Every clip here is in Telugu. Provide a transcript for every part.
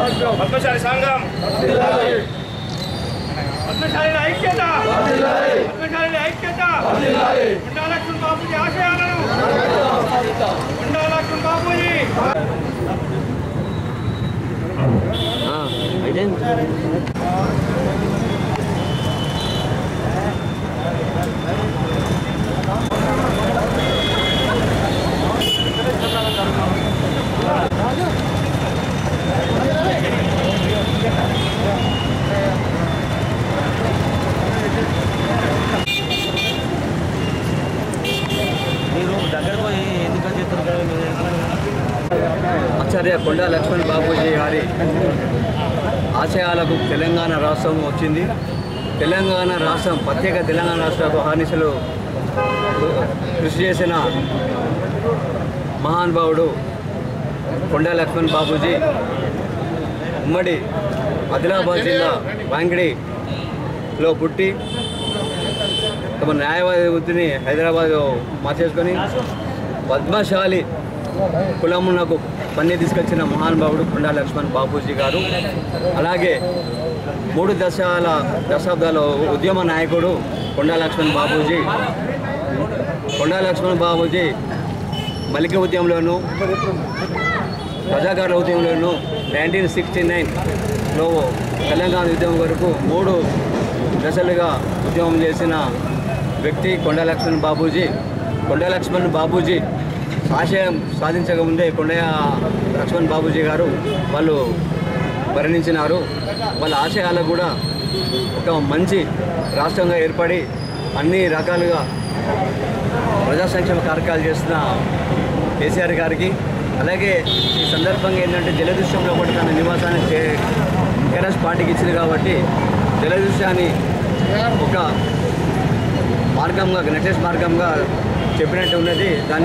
పద్మశాలి సంఘం పద్మశాలి ఐక్యత పద్మశాలి ఐక్యత గుండా లక్ష్మణ్ బాబుజీ ఆశయాలను గుండా లక్ష్మణ్ బాబుజీ ఆచార్య కొండా లక్ష్మణ్ బాబూజీ గారి ఆశయాలకు తెలంగాణ రాష్ట్రం వచ్చింది. తెలంగాణ రాష్ట్రం ప్రత్యేక తెలంగాణ రాష్ట్ర హానిసలు కృషి చేసిన మహానుభావుడు కొండా లక్ష్మణ్ బాబూజీ ఉమ్మడి ఆదిలాబాద్ జిల్లా వాంగిడిలో పుట్టి తమ న్యాయవాది వృత్తిని హైదరాబాద్ మార్చేసుకొని పద్మశాలి కులమునకు పని తీసుకొచ్చిన మహానుభావుడు కొండా లక్ష్మణ్ బాబూజీ గారు. అలాగే 3 దశాబ్దాల ఉద్యమ నాయకుడు కొండా లక్ష్మణ్ బాబూజీ. కొండా లక్ష్మణ్ బాబూజీ మలిక ఉద్యమంలోను ప్రజాకార ఉద్యమంలోను 1969లో తెలంగాణ ఉద్యమం వరకు 3 దశలుగా ఉద్యమం చేసిన వ్యక్తి కొండా లక్ష్మణ్ బాబూజీ. కొండా లక్ష్మణ్ బాబూజీ ఆశయం సాధించకముందే కొండా లక్ష్మణ్ బాబూజీ గారు వాళ్ళు మరణించినారు. వాళ్ళ ఆశయాలకు కూడా ఒక మంచి రాష్ట్రంగా ఏర్పడి అన్ని రకాలుగా ప్రజా సంక్షేమ కార్యక్రమాలు చేస్తున్న కేసీఆర్ గారికి, అలాగే ఈ సందర్భంగా ఏంటంటే జలదృశ్యంలో కూడా తన నివాసాన్ని టీఆర్ఎస్ పార్టీకి ఇచ్చింది కాబట్టి జలదృశ్యాన్ని ఒక మార్గంగా నెక్లెస్ మార్గంగా చెప్పినట్టు ఉన్నది. దాన్ని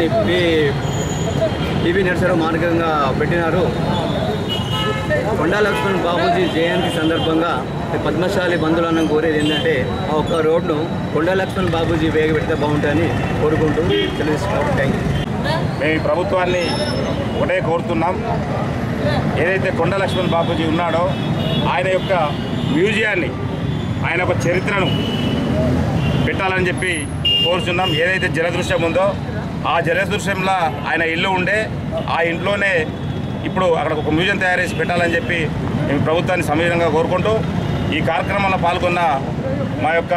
పివి నరసరావు మార్గంగా పెట్టినారు. కొండా లక్ష్మణ్ బాబూజీ జయంతి సందర్భంగా పద్మశాలి బంధువులను కోరేది ఏంటంటే ఆ ఒక్క రోడ్ను కొండా లక్ష్మణ్ బాబూజీ వేగ పెడితే బాగుంటుందని కోరుకుంటూ తెలుసుకోవడం. Thank you. మేము ప్రభుత్వాన్ని ఒకటే కోరుతున్నాం, ఏదైతే కొండా లక్ష్మణ్ బాబూజీ ఉన్నాడో ఆయన యొక్క మ్యూజియాన్ని, ఆయన యొక్క చరిత్రను పెట్టాలని చెప్పి కోరుతున్నాం. ఏదైతే జలదృశ్యం ఉందో ఆ జలదృశ్యంలో ఆయన ఇల్లు ఉండే ఆ ఇంట్లోనే ఇప్పుడు అక్కడ ఒక మ్యూజియం తయారు చేసి పెట్టాలని చెప్పి మేము ప్రభుత్వాన్ని సమీరంగా కోరుకుంటూ ఈ కార్యక్రమంలో పాల్గొన్న మా యొక్క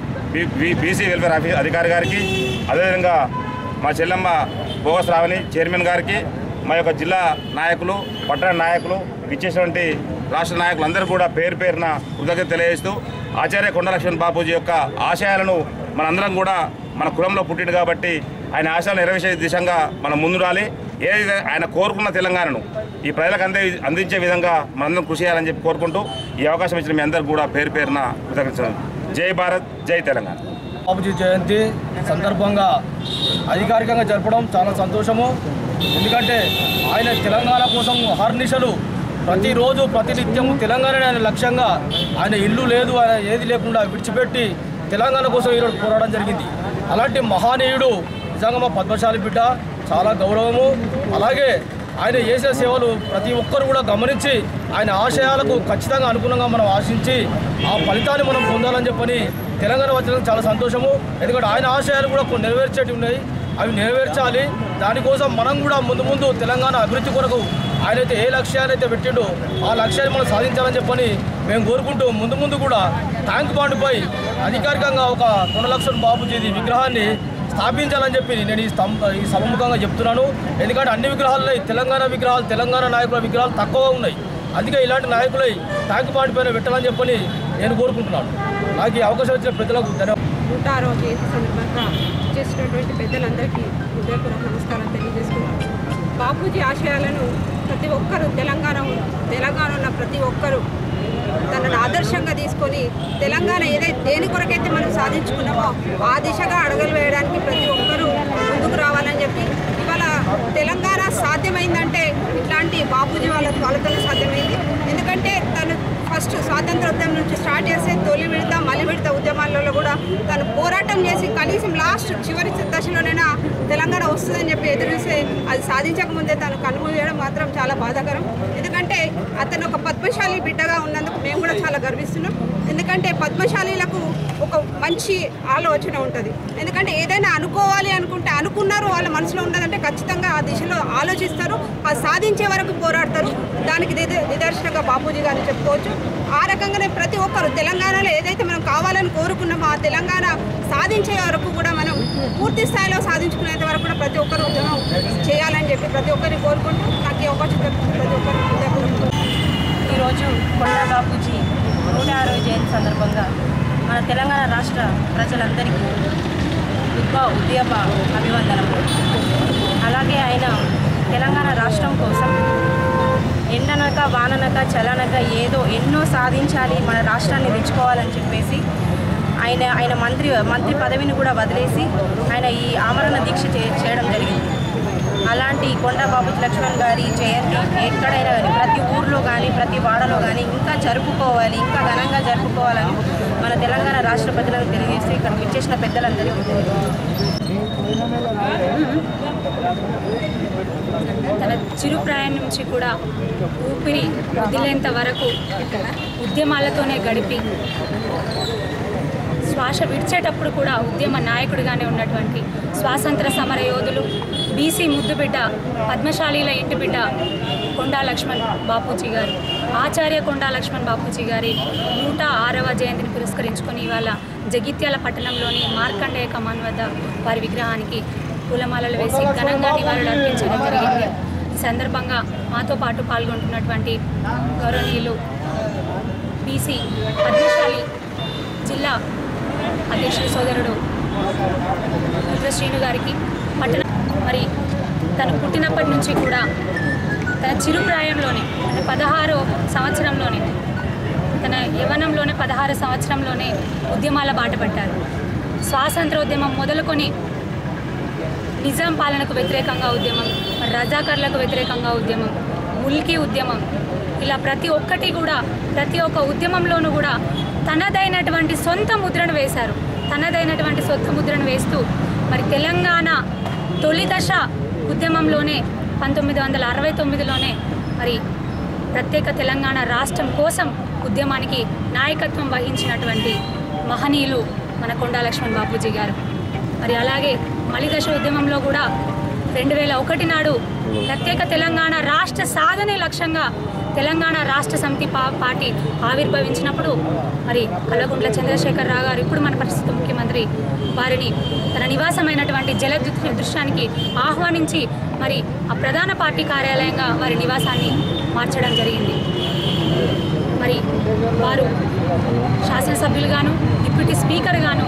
బీసీ వెల్ఫేర్ అధికారి గారికి, అదేవిధంగా మా చెల్లెమ్మ బోగస్ రావణి చైర్మన్ గారికి, మా యొక్క జిల్లా నాయకులు, పట్టణ నాయకులు, ఇచ్చేటువంటి రాష్ట్ర నాయకులందరూ కూడా పేరు పేరున కృతజ్ఞత తెలియజేస్తూ ఆచార్య కొండా లక్ష్మణ్ బాబూజీ యొక్క ఆశయాలను మనందరం కూడా మన కులంలో పుట్టిండు కాబట్టి ఆయన ఆశయాలు నెరవేర్చే దిశగా మనం ముందురాలి. ఏదైతే ఆయన కోరుకున్న తెలంగాణను ఈ ప్రజలకు అందించే విధంగా మనందరం కృషి చేయాలని చెప్పి కోరుకుంటూ ఈ అవకాశం ఇచ్చిన మీ అందరికీ కూడా పేరు పేరున కృతజ్ఞతలు. జై భారత్, జై తెలంగాణ. బాబూజీ జయంతి సందర్భంగా అధికారికంగా జరపడం చాలా సంతోషము. ఎందుకంటే ఆయన తెలంగాణ కోసం హర్నిశలు ప్రతిరోజు ప్రతినిత్యం తెలంగాణ ఆయన లక్ష్యంగా ఆయన ఇల్లు లేదు, ఆయన ఏది లేకుండా విడిచిపెట్టి తెలంగాణ కోసం ఈరోజు పోరాటం జరిగింది. అలాంటి మహానీయుడు నిజంగా మా పద్మశాలి బిడ్డ, చాలా గౌరవము. అలాగే ఆయన చేసే సేవలు ప్రతి ఒక్కరు కూడా గమనించి ఆయన ఆశయాలకు ఖచ్చితంగా అనుగుణంగా మనం ఆశించి ఆ ఫలితాన్ని మనం పొందాలని చెప్పని తెలంగాణ వచ్చినందుకు చాలా సంతోషము. ఎందుకంటే ఆయన ఆశయాలు కూడా కొన్ని నెరవేర్చేవి ఉన్నాయి, అవి నెరవేర్చాలి. దానికోసం మనం కూడా ముందు తెలంగాణ అభివృద్ధి కొరకు ఆయనైతే ఏ లక్ష్యాలైతే పెట్టిండో ఆ లక్ష్యాన్ని మనం సాధించాలని చెప్పని మేము కోరుకుంటూ ముందు కూడా ట్యాంక్ బండ్పై అధికారికంగా ఒక కొండా లక్ష్మణ్ బాబూజీ విగ్రహాన్ని స్థాపించాలని చెప్పి నేను ఈ సభముఖంగా చెప్తున్నాను. ఎందుకంటే అన్ని విగ్రహాల్లో తెలంగాణ విగ్రహాలు, తెలంగాణ నాయకుల విగ్రహాలు తక్కువగా ఉన్నాయి. అందుకే ఇలాంటి నాయకులై ట్యాంక్ బండ్ పైన పెట్టాలని చెప్పని నేను కోరుకుంటున్నాను. నాకు ఈ అవకాశం వచ్చిన పెద్దలకు ధన్యవాదాలు. 106వ జయంతి సందర్భంగా చేసినటువంటి పెద్దలందరికీ హృదయపూర్వక నమస్కారం తెలియజేసుకున్నాను. బాపూజీ ఆశయాలను ప్రతి ఒక్కరూ తెలంగాణ ఉన్న ప్రతి ఒక్కరూ తనను ఆదర్శంగా తీసుకొని తెలంగాణ దేని కొరకైతే మనం సాధించుకున్నామో ఆ దిశగా అడుగులు వేయడానికి ప్రతి ఒక్కరూ ముందుకు రావాలని చెప్పి ఇవాళ తెలంగాణ సాధ్యమైందంటే ఇట్లాంటి బాపూజీ వాళ్ళతోనే సాధ్యమైంది. ఎందుకంటే తను ఫస్ట్ స్వాతంత్రోద్యమం నుంచి స్టార్ట్ చేస్తే తొలి విడత మలి విడత ఉద్యమాలలో కూడా తను పోరాటం చేసి కనీసం చివరి దశలోనైనా తెలంగాణ వస్తుందని చెప్పి ఎదురుస్తే అది సాధించకముందే తను కనుమూయడం మాత్రం చాలా బాధాకరం. ఎందుకంటే అతను ఒక పద్మశాలి బిడ్డగా ఉన్నందుకు మేము కూడా చాలా గర్విస్తున్నాం. ఎందుకంటే పద్మశాలీలకు ఒక మంచి ఆలోచన ఉంటుంది. ఎందుకంటే ఏదైనా అనుకోవాలి అనుకుంటే అనుకున్నారు వాళ్ళ మనసులో ఉన్నదంటే ఖచ్చితంగా ఆ దిశలో ఆలోచిస్తారు, అది సాధించే వరకు పోరాడతారు. దానికి నిదర్శనంగా బాపూజీ గారిని చెప్పుకోవచ్చు. ఆ రకంగానే ప్రతి ఒక్కరు తెలంగాణలో ఏదైతే మనం కావాలని కోరుకున్నామో ఆ తెలంగాణ సాధించే వరకు కూడా మనం పూర్తి స్థాయిలో సాధించుకునేంత వరకు కూడా ప్రతి ఒక్కరు ఉద్యమం చేయాలని చెప్పి ప్రతి ఒక్కరిని కోరుకుంటూ నాకు ఈ అవకాశం దొరికింది ప్రతి ఒక్కరు. ఈరోజు కొండా బాపూజీ 106వ జయంతి సందర్భంగా మన తెలంగాణ రాష్ట్ర ప్రజలందరికీ ఉద్యమ అభివందనలు. అలాగే ఆయన తెలంగాణ రాష్ట్రం కోసం ఎండనక వాననక చలనక ఏదో ఎన్నో సాధించాలి, మన రాష్ట్రాన్ని తెచ్చుకోవాలని చెప్పేసి ఆయన మంత్రి పదవిని కూడా వదిలేసి ఆయన ఈ ఆమరణ దీక్ష చేయడం జరిగింది. అలాంటి కొండా బాపూజీ లక్ష్మణ్ గారి జయంతి ఎక్కడైనా కానీ ప్రతి ఊర్లో కానీ ప్రతి వాడలో కానీ ఇంకా జరుపుకోవాలి, ఇంకా ఘనంగా జరుపుకోవాలని మన తెలంగాణ రాష్ట్ర ప్రజలకు తెలియజేస్తూ ఇక్కడికి వచ్చేసిన పెద్దలందరికీ తన చిరుప్రాయం నుంచి కూడా ఊపిరి వదిలేంత వరకు ఉద్యమాలతోనే గడిపి శ్వాస విడిచేటప్పుడు కూడా ఉద్యమ నాయకుడిగానే ఉన్నటువంటి స్వాతంత్ర సమర యోధులు, బీసీ ముద్దుబిడ్డ, పద్మశాలీల ఇంటి బిడ్డ కొండా లక్ష్మణ్ బాపూజీ గారు, ఆచార్య కొండా లక్ష్మణ్ బాపూజీ గారి 106వ జయంతిని పురస్కరించుకొని ఇవాళ జగిత్యాల పట్టణంలోని మార్కండేయ కమాన్ వద్ద వారి విగ్రహానికి పూలమాలలు వేసి ఘనంగా నివాళులు అర్పించడం జరిగింది. ఈ సందర్భంగా మాతో పాటు పాల్గొంటున్నటువంటి గౌరవనీయులు బీసీ పద్మశాలి జిల్లా అధ్యక్షుడు సోదరుడు శ్రీను గారికి మరి తను పుట్టినప్పటి నుంచి కూడా తన చిరుప్రాయంలోనే అంటే 16వ సంవత్సరంలోనే తన యవ్వనంలోనే 16వ సంవత్సరంలోనే ఉద్యమాల బాట పట్టారు. స్వాతంత్రోద్యమం మొదలుకొని నిజాం పాలనకు వ్యతిరేకంగా ఉద్యమం, రజాకర్లకు వ్యతిరేకంగా ఉద్యమం, ముల్కీ ఉద్యమం, ఇలా ప్రతి ఒక్కటి కూడా ప్రతి ఒక్క ఉద్యమంలోనూ కూడా తనదైనటువంటి సొంత ముద్రను వేశారు. తనదైనటువంటి సొంత ముద్రను వేస్తూ మరి తెలంగాణ తొలి దశ ఉద్యమంలోనే 1969లోనే మరి ప్రత్యేక తెలంగాణ రాష్ట్రం కోసం ఉద్యమానికి నాయకత్వం వహించినటువంటి మహనీయులు మన కొండా లక్ష్మణ్ బాపూజీ గారు. మరి అలాగే మలిదశ ఉద్యమంలో కూడా 2001 నాడు ప్రత్యేక తెలంగాణ రాష్ట్ర సాధనే లక్ష్యంగా తెలంగాణ రాష్ట్ర సమితి పార్టీ ఆవిర్భవించినప్పుడు మరి కల్వకుంట్ల చంద్రశేఖరరావు గారు, ఇప్పుడు మన ప్రస్తుత ముఖ్యమంత్రి, వారిని తన నివాసమైనటువంటి జలదృశ్యానికి ఆహ్వానించి మరి ఆ ప్రధాన పార్టీ కార్యాలయంగా వారి నివాసాన్ని మార్చడం జరిగింది. మరి వారు శాసనసభ్యులుగాను డిప్యూటీ స్పీకర్గాను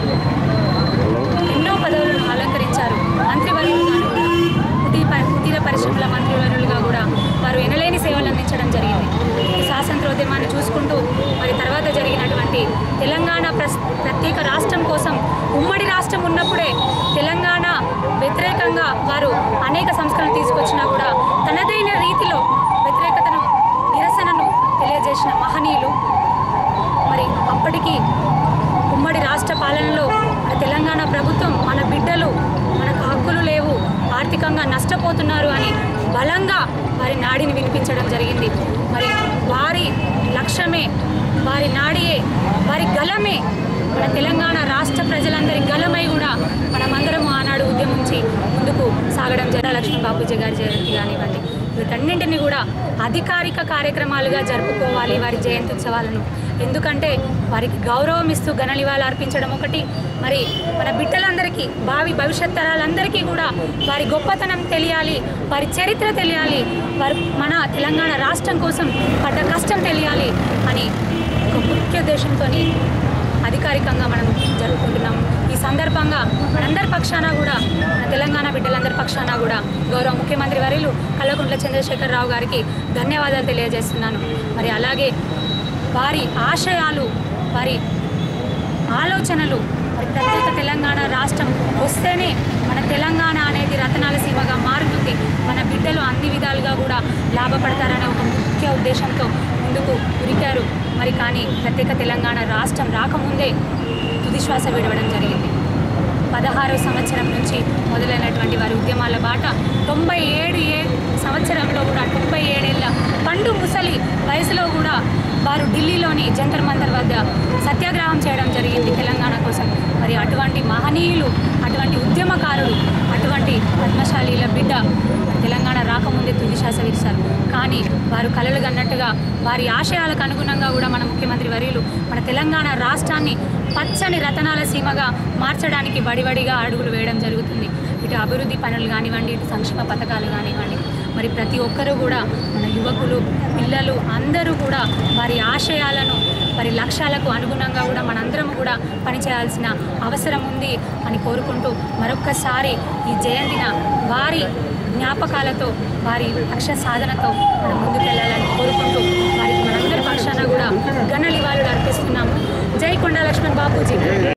ఎన్నో పదవులను అలంకరించారు. మంత్రివర్యులుగాను కుటీర పరిశ్రమల మంత్రివర్యులుగా కూడా వారు ఎనలేని సేవలు అందించడం జరిగింది. ఈ స్వాతంత్రోద్యమాన్ని చూసుకుంటూ మరి తర్వాత జరిగినటువంటి తెలంగాణ ప్రత్యేక రాష్ట్రం కోసం ఉమ్మడి రాష్ట్రం ఉన్నప్పుడే తెలంగాణ వ్యతిరేకంగా వారు అనేక సంస్కరణలు తీసుకొచ్చినా కూడా తనదైన రీతిలో వ్యతిరేకతను నిరసనను తెలియజేసిన మహనీయులు. మరి అప్పటికి ఉమ్మడి రాష్ట్ర పాలనలో తెలంగాణ ప్రభుత్వం మన బిడ్డలు మనకు హక్కులు లేవు, ఆర్థికంగా నష్టపోతున్నారు అని బలంగా వారి నాడిని వినిపించడం జరిగింది. మరి వారి లక్ష్యమే, వారి నాడియే, వారి గలమే మన తెలంగాణ రాష్ట్ర ప్రజలందరి గలమై కూడా మనమందరము ఆనాడు ఉద్యమించి ముందుకు సాగడం జరిగింది. లక్ష్మణ్ బాపూజీ గారి జయంతి కానివ్వండి, వీటన్నింటినీ కూడా అధికారిక కార్యక్రమాలుగా జరుపుకోవాలి వారి జయంతి ఉత్సవాలను. ఎందుకంటే వారికి గౌరవం ఇస్తూ ఘన నివాళులు అర్పించడం ఒకటి, మరి మన బిడ్డలందరికీ భవిష్యత్ తరాలందరికీ కూడా వారి గొప్పతనం తెలియాలి, వారి చరిత్ర తెలియాలి, వారు మన తెలంగాణ రాష్ట్రం కోసం పడ్డ కష్టం తెలియాలి అని ఒక ముఖ్య ఉద్దేశంతో అధికారికంగా మనం జరుపుకుంటున్నాం. ఈ సందర్భంగా మనందరి పక్షాన కూడా, మన తెలంగాణ బిడ్డలందరి పక్షాన కూడా గౌరవ ముఖ్యమంత్రి వర్యులు కల్వకుంట్ల చంద్రశేఖరరావు గారికి ధన్యవాదాలు తెలియజేస్తున్నాను. మరి అలాగే వారి ఆశయాలు, వారి ఆలోచనలు, మరి ప్రత్యేక తెలంగాణ రాష్ట్రం వస్తేనే మన తెలంగాణ అనేది రతనాల సీమగా మారుతుంది, మన బిడ్డలు అన్ని విధాలుగా కూడా లాభపడతారనే ఒక ముఖ్య ఉద్దేశంతో ముందుకు ఉరికారు. మరి కానీ ప్రత్యేక తెలంగాణ రాష్ట్రం రాకముందే తుదిశ్వాస విడవడం జరిగింది. 16వ సంవత్సరం నుంచి మొదలైనటువంటి వారి ఉద్యమాల బాట 97 సంవత్సరంలో కూడా 97 ఏళ్ల పండు ముసలి ఢిల్లీలోని జంతర్ మంతర్ వద్ద సత్యాగ్రహం చేయడం జరిగింది తెలంగాణ కోసం. మరి అటువంటి మహనీయులు, అటువంటి ఉద్యమకారులు, అటువంటి పద్మశాలీల బిడ్డ తెలంగాణ రాకముందే తుది శ్వాస విడిచారు. కానీ వారు కలలు కన్నట్టుగా వారి ఆశయాలకు అనుగుణంగా కూడా మన ముఖ్యమంత్రి వర్యులు మన తెలంగాణ రాష్ట్రాన్ని పచ్చని రతనాల సీమగా మార్చడానికి వడివడిగా అడుగులు వేయడం జరుగుతుంది. ఇటు అభివృద్ధి పనులు కానివ్వండి, ఇటు సంక్షేమ పథకాలు కానివ్వండి, మరి ప్రతి ఒక్కరూ కూడా మన యువకులు, పిల్లలు అందరూ కూడా వారి ఆశయాలను, వారి లక్ష్యాలకు అనుగుణంగా కూడా మనందరం కూడా పనిచేయాల్సిన అవసరం ఉంది అని కోరుకుంటూ మరొక్కసారి ఈ జయంతిన వారి జ్ఞాపకాలతో, వారి లక్ష్య సాధనతో మనం ముందుకెళ్లాలని కోరుకుంటూ